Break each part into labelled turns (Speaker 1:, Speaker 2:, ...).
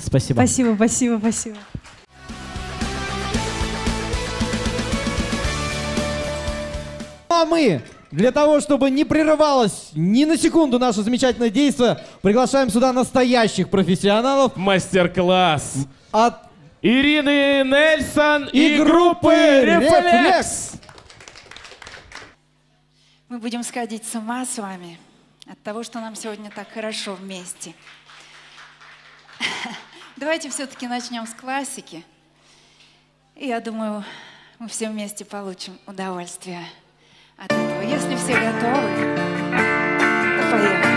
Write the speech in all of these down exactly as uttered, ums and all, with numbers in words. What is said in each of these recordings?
Speaker 1: Спасибо.
Speaker 2: Спасибо, спасибо, спасибо.
Speaker 3: А мы, для того, чтобы не прерывалось ни на секунду наше замечательное действие, приглашаем сюда настоящих профессионалов.
Speaker 4: Мастер-класс
Speaker 3: от
Speaker 4: Ирины Нельсон и,
Speaker 3: и
Speaker 4: группы «Рефлекс».
Speaker 5: Мы будем сходить с ума с вами от того, что нам сегодня так хорошо вместе. Давайте все-таки начнем с классики. И я думаю, мы все вместе получим удовольствие от этого. Если все готовы, то поехали.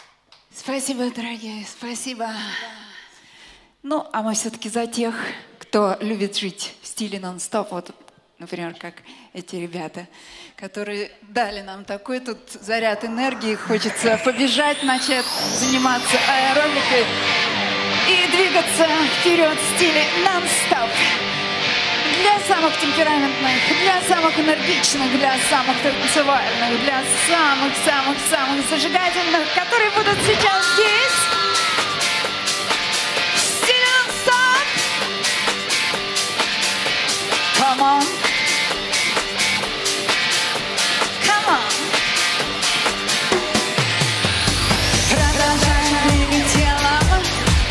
Speaker 5: Спасибо, дорогие, спасибо. Ну, а мы все-таки за тех, кто любит жить в стиле нон-стоп, вот, например, как эти ребята, которые дали нам такой тут заряд энергии, хочется побежать, начать заниматься аэробикой и двигаться вперед в стиле нон-стоп. Для самых темпераментных, для самых энергичных, для самых танцевальных, для самых-самых-самых зажигательных, которые будут сейчас здесь. Стиль нон-стоп. Come on. Come on. Продолжай двигать телом.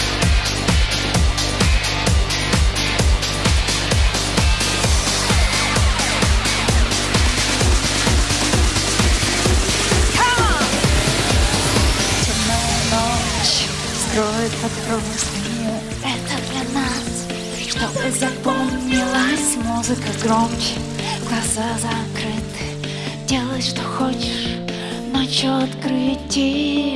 Speaker 5: Скроет под простыню, это для нас, чтобы запомнилась музыка громче, глаза закрыты, делай, что хочешь, ночь открытий.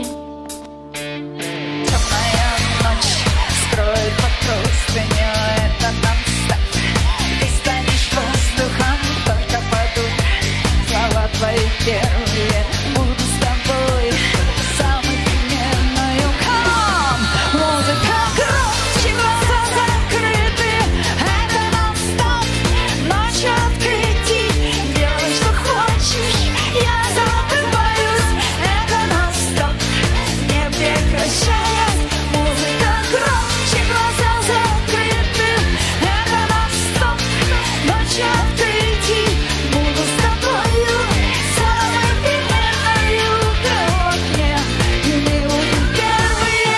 Speaker 5: Темная ночь скроет под простыню, это нон-стоп, ты станешь воздухом только под утро, слова твои первые, буду с тобой самой примерною. Музыка громче, глаза закрыты, это нон-стоп, ночь открытий, делай, что хочешь, я забываюсь, это нон-стоп, не прекращаясь. Музыка громче, глаза закрыты, это нон-стоп, ночь открытий, буду с тобою самой примерною, вот мне, и мы будем первые.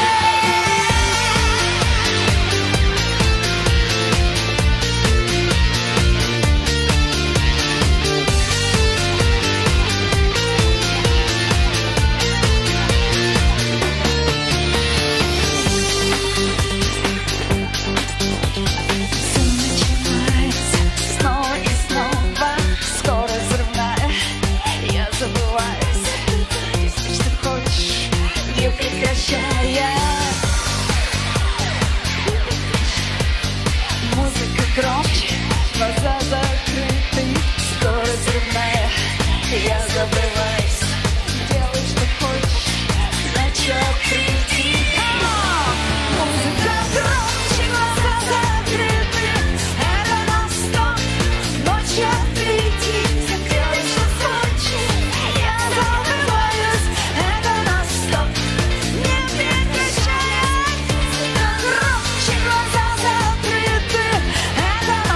Speaker 5: Все начинается снова и снова, скорость взрывная, я забываюсь, если что хочешь, не прекращая. Музыка громче, глаза закрыты, скорость взрывная, я забываюсь, делай, что хочешь, значит открытий. Музыка громче, глаза закрыты, это нон-стоп, ночь открытий, делай, что хочешь, я забываюсь, это нон-стоп, не прекращаясь. Музыка громче, глаза закрыты, это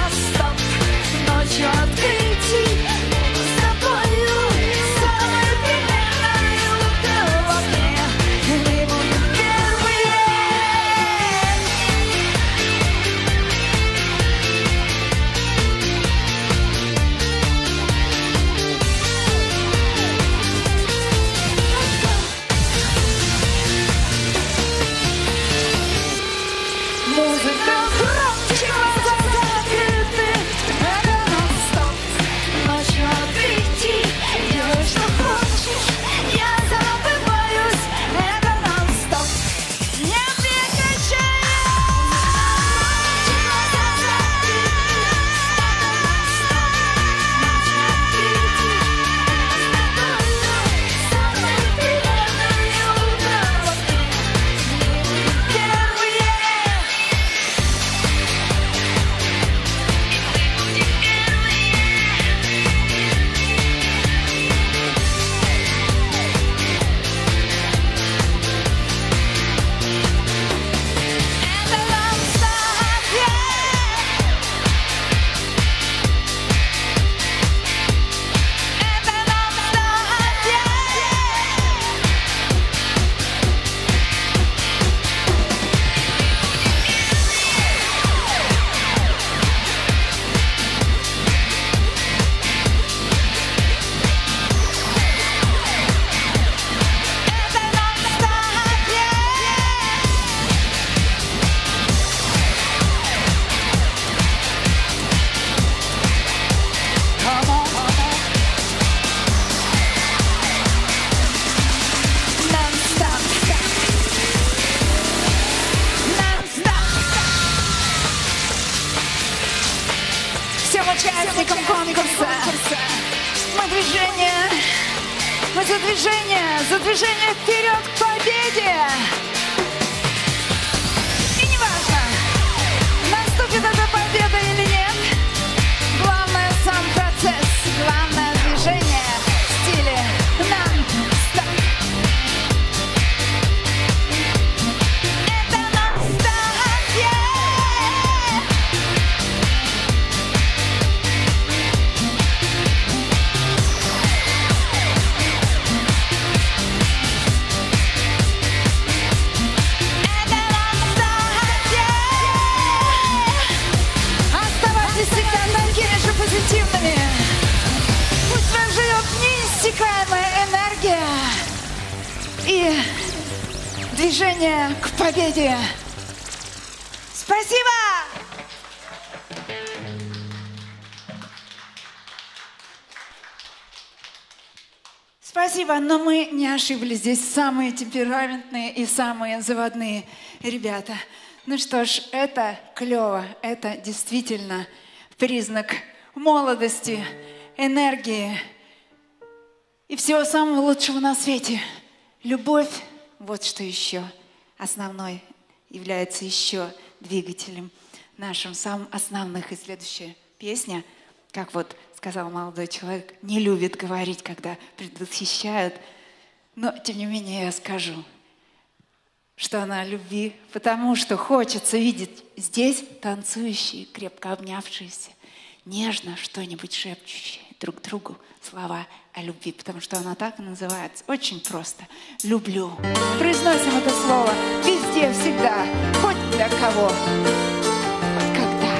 Speaker 5: участникам конкурса. Мы движение, мы за движение, за движение вперед к победе. И неважно, наступит эта победа или нет, главное сам процесс, главное движение в стиле нон-стоп. Это нон-стоп, yeah! Это нон-стоп, yeah! Оставайтесь всегда такими же позитивными. Пусть вас живет неиссякаемая энергия и движение к победе. Спасибо! Спасибо, но мы не ошиблись. Здесь самые темпераментные и самые заводные ребята. Ну что ж, это клево. Это действительно признак молодости, энергии и всего самого лучшего на свете. Любовь, вот что еще основной является еще двигателем нашим самым основных. И следующая песня, как вот сказал молодой человек, не любит говорить, когда предвосхищают. Но, тем не менее, я скажу, что она о любви, потому что хочется видеть здесь танцующие, крепко обнявшиеся, нежно что-нибудь шепчущие друг другу слова о любви, потому что она так и называется. Очень просто. Люблю. Произносим это слово везде, всегда, хоть для кого, хоть когда.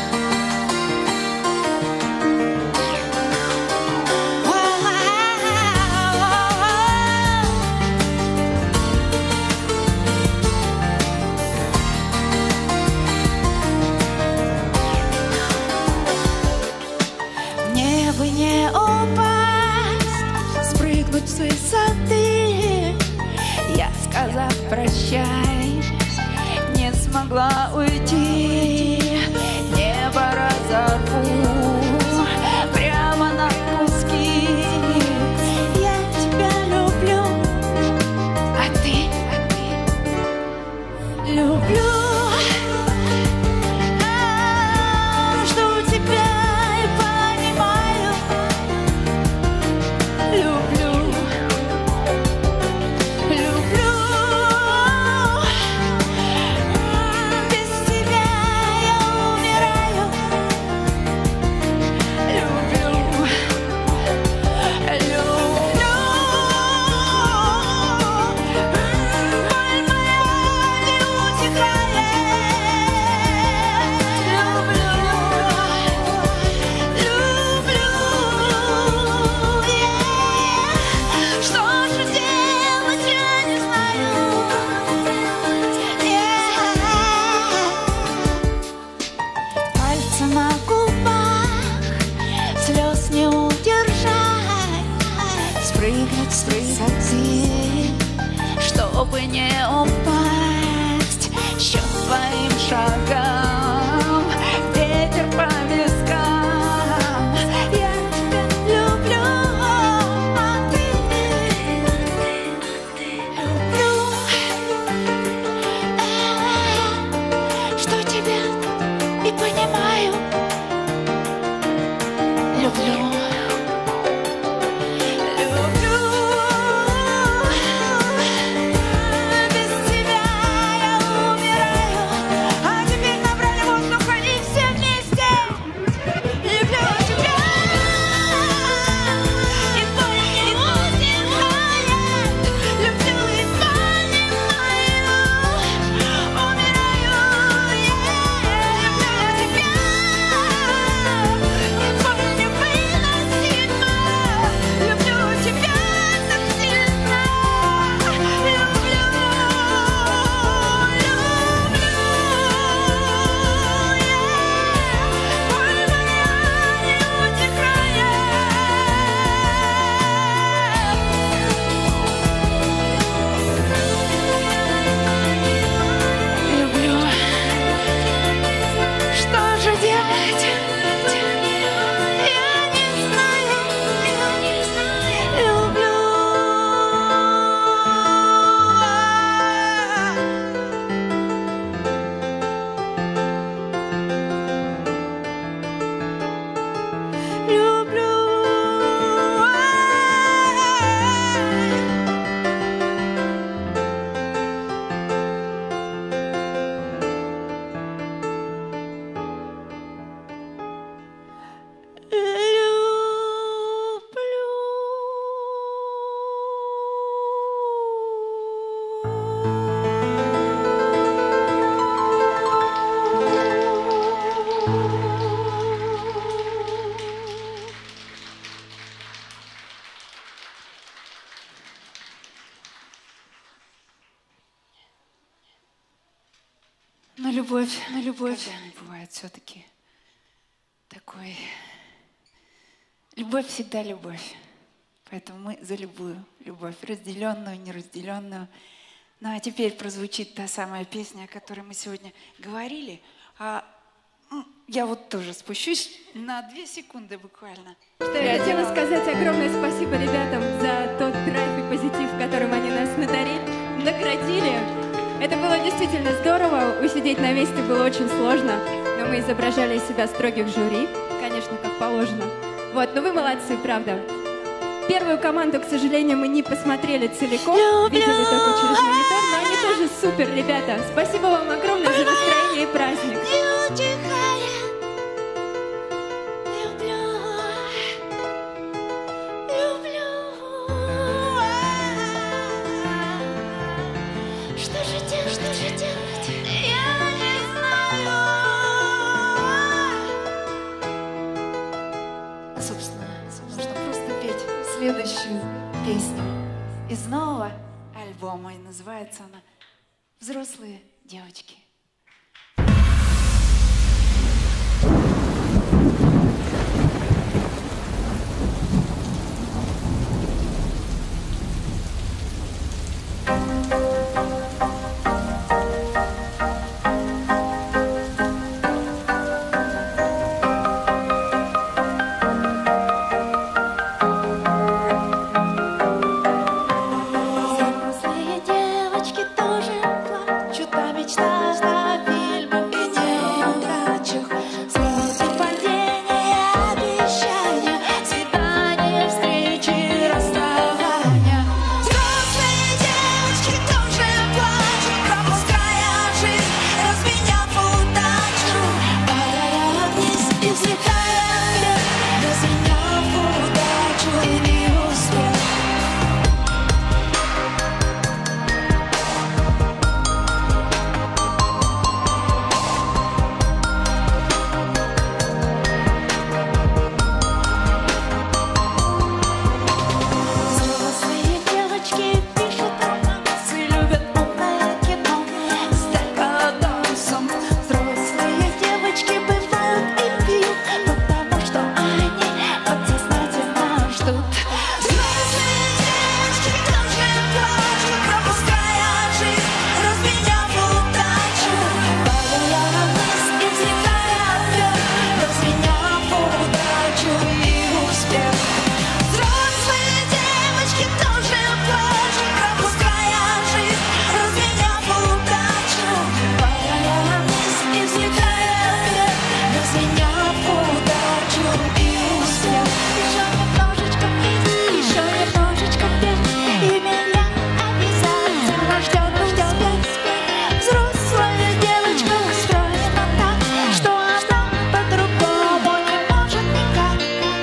Speaker 5: Мне бы не упасть, спрыгнуть с высоты. Я, сказав прощай, не смогла уйти. Небо разорву прямо на куски. Я тебя люблю, а ты, а ты люблю. Чтобы не упасть, счет твоим шагам, ветер по вискам. Я тебя люблю, а ты люблю. А, что тебя и понимаю, люблю. Без тебя я умираю, а теперь набрали любовь, но любовь не бывает все-таки такой. Любовь всегда любовь. Поэтому мы за любую любовь, разделенную, неразделенную. Ну а теперь прозвучит та самая песня, о которой мы сегодня говорили. А я вот тоже спущусь на две секунды буквально.
Speaker 1: Что я хотела сказать огромное спасибо ребятам за тот драйв и позитив, которым они нас надарили, наградили. Это было действительно здорово. Усидеть на месте было очень сложно, но мы изображали из себя строгих жюри, конечно, как положено. Вот, но вы молодцы, правда. Первую команду, к сожалению, мы не посмотрели целиком, видели только через монитор, но они тоже супер, ребята. Спасибо вам огромное за настроение и праздник.
Speaker 2: Что же делать, что же делать? Я не знаю.
Speaker 5: А, собственно, нужно просто петь следующую песню из нового альбома. И называется она «Взрослые девочки».
Speaker 2: Взрослые девочки тоже плачут о мечтах, о фильмах и неудачах. Слезы, падения, обещания, свидания, встречи, расставания. Взрослые девочки тоже плачут, пропуская жизнь, разменяв удачу. Падая вниз и взлетая вверх, разменяв удачу и успех. Взрослые девочки пишут романсы, любят умное кино с декадансом. Взрослые девочки бывают и пьют, потому что они подсознательно ждут. Взрослые девочки тоже плачут, пропуская жизнь, разменяв удачу. Падая вниз и взлетая вверх, разменяв удачу и успех. Взрослые девочки тоже плачут, пропуская жизнь, разменяв удачу. Падая вниз и взлетая вверх, разменяв удачу и успех. Еще немножечко вниз, еще немножечко вверх, и меня обязательно ждет успех. Взрослая девочка устроена так, что она по-другому не может никак.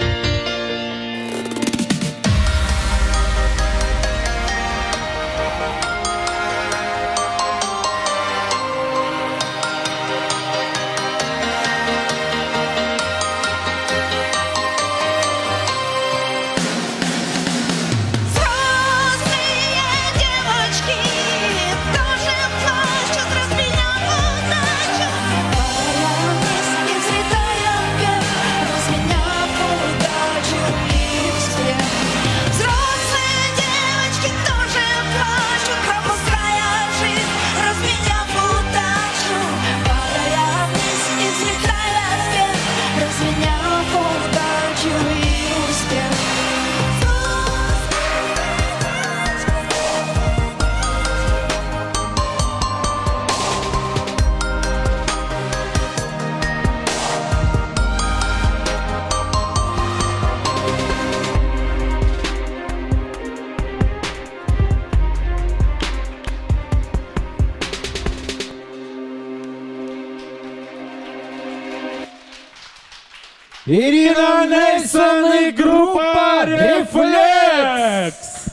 Speaker 2: Взрослые девочки тоже плачут, разменяв удачу. Падая вниз и взлетая вверх, разменяв удачу и успех. Взрослые девочки тоже плачут, пропуская жизнь, разменяв удачу. Падая вниз и взлетая вверх, разменяв удачу и успех.
Speaker 4: Ирина Нельсон и группа «Рефлекс».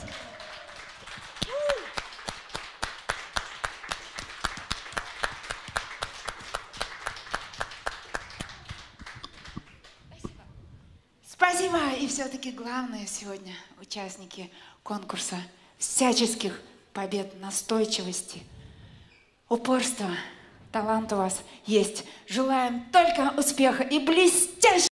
Speaker 5: Спасибо! И все-таки главное сегодня участники конкурса всяческих побед, настойчивости, упорства, талант у вас есть. Желаем только успеха и блестящего